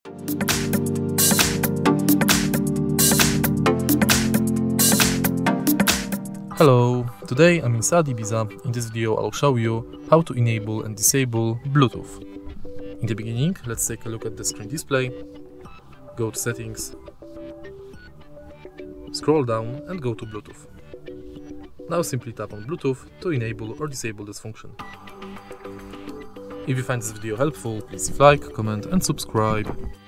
Hello, today I'm in Seat Ibiza. In this video I'll show you how to enable and disable Bluetooth. In the beginning, let's take a look at the screen display. Go to settings, scroll down and go to Bluetooth. Now simply tap on Bluetooth to enable or disable this function. If you find this video helpful, please leave a like, comment and subscribe.